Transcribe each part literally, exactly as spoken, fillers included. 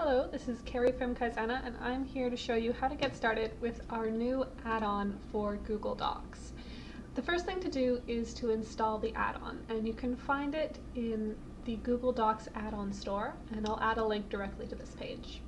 Hello, this is Carrie from Kaizena, and I'm here to show you how to get started with our new add-on for Google Docs. The first thing to do is to install the add-on, and you can find it in the Google Docs add-on store, and I'll add a link directly to this page.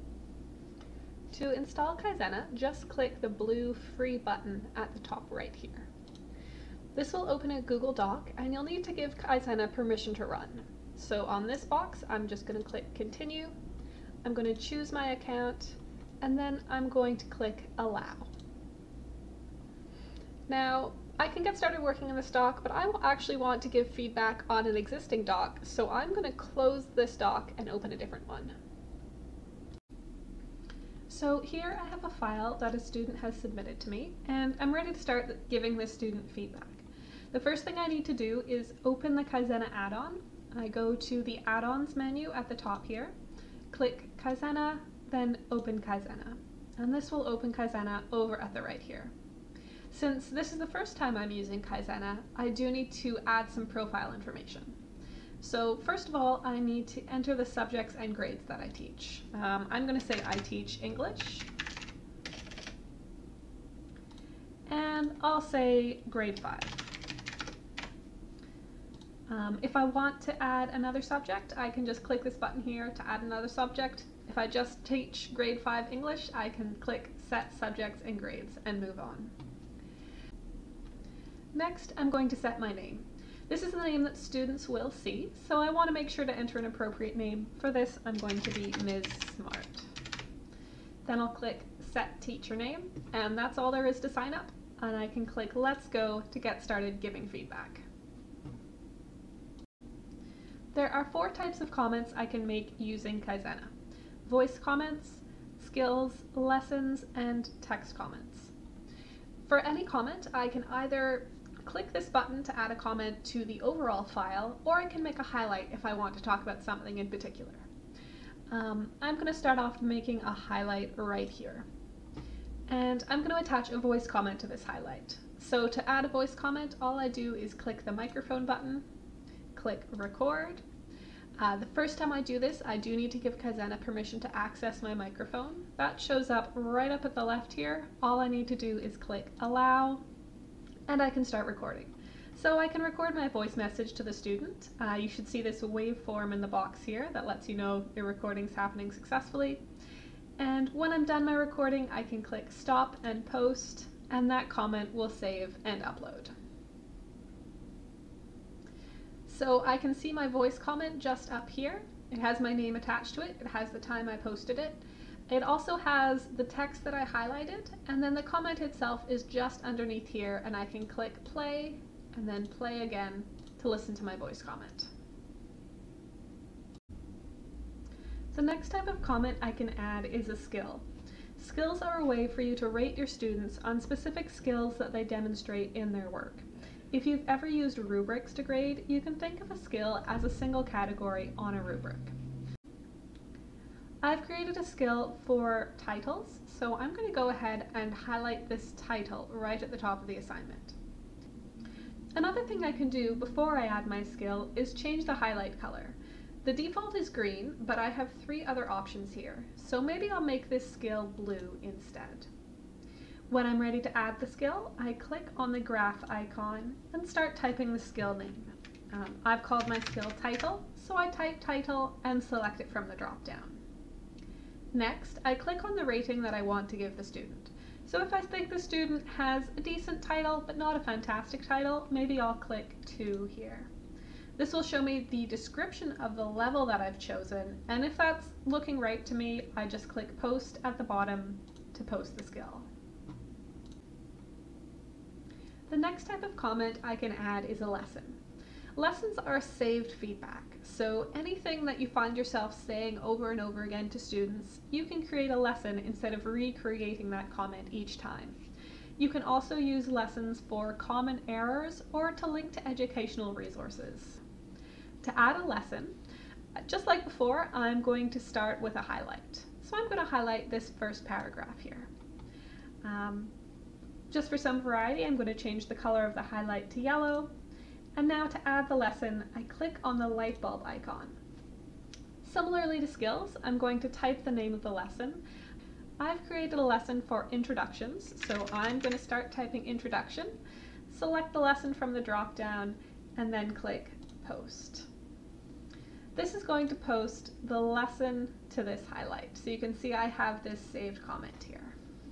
To install Kaizena, just click the blue free button at the top right here. This will open a Google Doc, and you'll need to give Kaizena permission to run. So on this box, I'm just going to click Continue. I'm going to choose my account, and then I'm going to click Allow. Now, I can get started working in this doc, but I will actually want to give feedback on an existing doc, so I'm going to close this doc and open a different one. So here I have a file that a student has submitted to me, and I'm ready to start giving this student feedback. The first thing I need to do is open the Kaizena add-on. I go to the add-ons menu at the top here, click Kaizena, then open Kaizena. And this will open Kaizena over at the right here. Since this is the first time I'm using Kaizena, I do need to add some profile information. So first of all, I need to enter the subjects and grades that I teach. Um, I'm going to say I teach English. And I'll say grade five. Um, if I want to add another subject, I can just click this button here to add another subject. If I just teach grade five English, I can click Set Subjects and Grades and move on. Next, I'm going to set my name. This is the name that students will see, so I want to make sure to enter an appropriate name. For this, I'm going to be Miz Smart. Then I'll click Set Teacher Name, and that's all there is to sign up. And I can click Let's Go to get started giving feedback. There are four types of comments I can make using Kaizena: voice comments, skills, lessons, and text comments. For any comment, I can either click this button to add a comment to the overall file, or I can make a highlight if I want to talk about something in particular. Um, I'm going to start off making a highlight right here. And I'm going to attach a voice comment to this highlight. So to add a voice comment, all I do is click the microphone button, click record. Uh, the first time I do this, I do need to give Kaizena permission to access my microphone. That shows up right up at the left here. All I need to do is click allow, and I can start recording. So I can record my voice message to the student. Uh, you should see this waveform in the box here that lets you know your recording's happening successfully. And when I'm done my recording, I can click stop and post, and that comment will save and upload. So I can see my voice comment just up here. It has my name attached to it. It has the time I posted it. It also has the text that I highlighted, and then the comment itself is just underneath here, and I can click play and then play again to listen to my voice comment. The next type of comment I can add is a skill. Skills are a way for you to rate your students on specific skills that they demonstrate in their work. If you've ever used rubrics to grade, you can think of a skill as a single category on a rubric. I've created a skill for titles, so I'm going to go ahead and highlight this title right at the top of the assignment. Another thing I can do before I add my skill is change the highlight color. The default is green, but I have three other options here, so maybe I'll make this skill blue instead. When I'm ready to add the skill, I click on the graph icon and start typing the skill name. Um, I've called my skill title, so I type title and select it from the drop-down. Next, I click on the rating that I want to give the student. So if I think the student has a decent title, but not a fantastic title, maybe I'll click two here. This will show me the description of the level that I've chosen, and if that's looking right to me, I just click post at the bottom to post the skill. The next type of comment I can add is a lesson. Lessons are saved feedback, so anything that you find yourself saying over and over again to students, you can create a lesson instead of recreating that comment each time. You can also use lessons for common errors or to link to educational resources. To add a lesson, just like before, I'm going to start with a highlight. So I'm going to highlight this first paragraph here. Um, Just for some variety, I'm going to change the color of the highlight to yellow. And now to add the lesson, I click on the light bulb icon. Similarly to skills, I'm going to type the name of the lesson. I've created a lesson for introductions, so I'm going to start typing introduction, select the lesson from the drop-down, and then click post. This is going to post the lesson to this highlight, so you can see I have this saved comment here.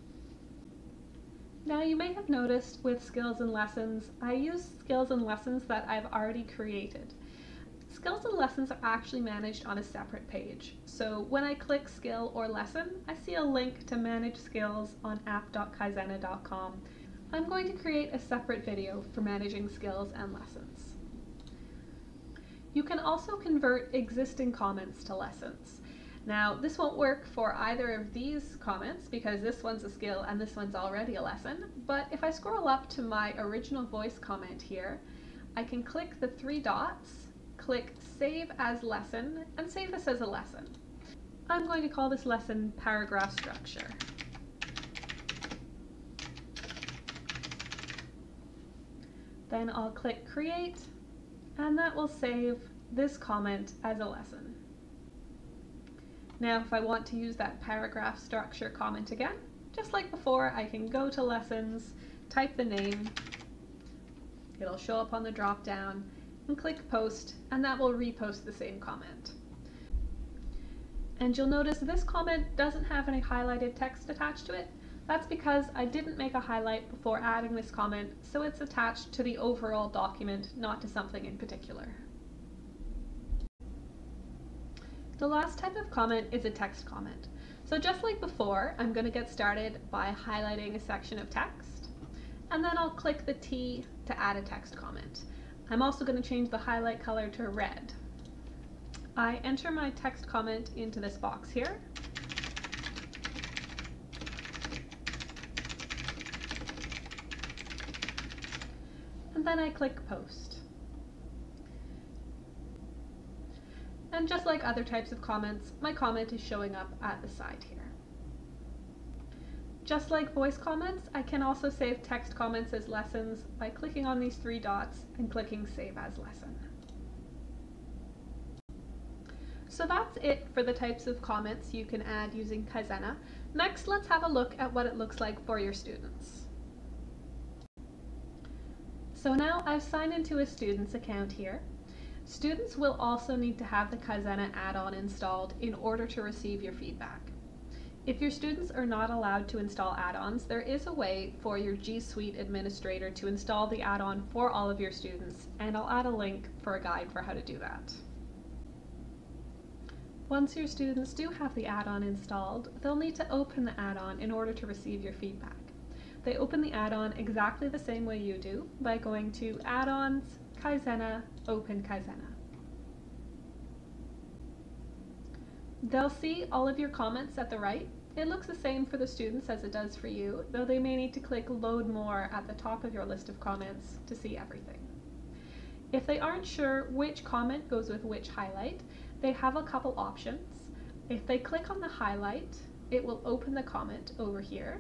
Now you may have noticed with skills and lessons, I use skills and lessons that I've already created. Skills and lessons are actually managed on a separate page. So when I click skill or lesson, I see a link to manage skills on app dot kaizena dot com. I'm going to create a separate video for managing skills and lessons. You can also convert existing comments to lessons. Now, this won't work for either of these comments because this one's a skill and this one's already a lesson, but if I scroll up to my original voice comment here, I can click the three dots, click Save as Lesson, and save this as a lesson. I'm going to call this lesson Paragraph Structure. Then I'll click Create, and that will save this comment as a lesson. Now if I want to use that paragraph structure comment again, just like before, I can go to Lessons, type the name, it'll show up on the drop down, and click Post, and that will repost the same comment. And you'll notice this comment doesn't have any highlighted text attached to it. That's because I didn't make a highlight before adding this comment, so it's attached to the overall document, not to something in particular. The last type of comment is a text comment. So just like before, I'm going to get started by highlighting a section of text, and then I'll click the T to add a text comment. I'm also going to change the highlight color to red. I enter my text comment into this box here. And then I click Post. And just like other types of comments, my comment is showing up at the side here. Just like voice comments, I can also save text comments as lessons by clicking on these three dots and clicking Save as Lesson. So that's it for the types of comments you can add using Kaizena. Next, let's have a look at what it looks like for your students. So now I've signed into a student's account here. Students will also need to have the Kaizena add-on installed in order to receive your feedback. If your students are not allowed to install add-ons, there is a way for your G Suite administrator to install the add-on for all of your students, and I'll add a link for a guide for how to do that. Once your students do have the add-on installed, they'll need to open the add-on in order to receive your feedback. They open the add-on exactly the same way you do by going to Add-ons, Kaizena, Open Kaizena. They'll see all of your comments at the right. It looks the same for the students as it does for you, though they may need to click Load More at the top of your list of comments to see everything. If they aren't sure which comment goes with which highlight, they have a couple options. If they click on the highlight, it will open the comment over here.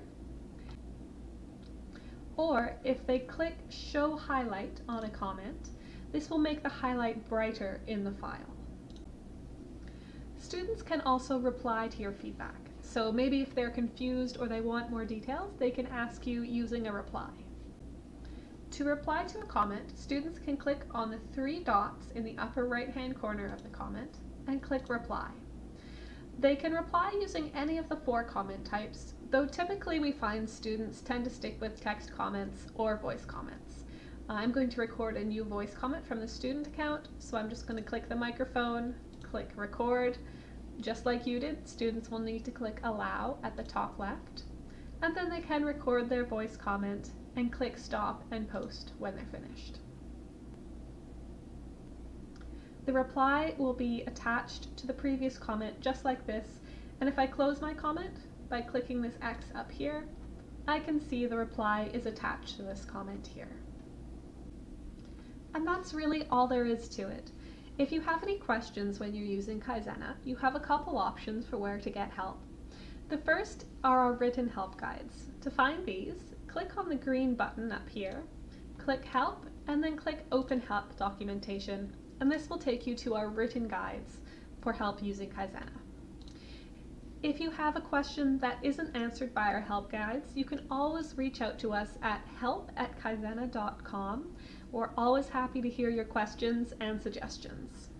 Or if they click Show Highlight on a comment, this will make the highlight brighter in the file. Students can also reply to your feedback. So maybe if they're confused or they want more details, they can ask you using a reply. To reply to a comment, students can click on the three dots in the upper right-hand corner of the comment and click Reply. They can reply using any of the four comment types, though typically we find students tend to stick with text comments or voice comments. I'm going to record a new voice comment from the student account, so I'm just going to click the microphone, click Record. Just like you did, students will need to click Allow at the top left, and then they can record their voice comment and click Stop and Post when they're finished. The reply will be attached to the previous comment just like this, and if I close my comment by clicking this X up here, I can see the reply is attached to this comment here. And that's really all there is to it. If you have any questions when you're using Kaizena, you have a couple options for where to get help. The first are our written help guides. To find these, click on the green button up here, click Help, and then click Open Help Documentation, and this will take you to our written guides for help using Kaizena. If you have a question that isn't answered by our help guides, you can always reach out to us at help at kaizena dot com. We're always happy to hear your questions and suggestions.